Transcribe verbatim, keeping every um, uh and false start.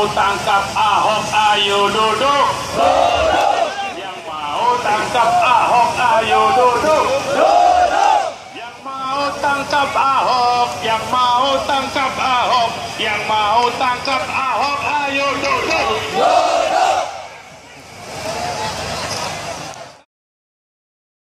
mau tangkap Ahok ayo duduk. Duduk. Yang mau tangkap Ahok ayo duduk. Duduk. Yang mau tangkap Ahok, yang mau tangkap Ahok, yang mau tangkap Ahok.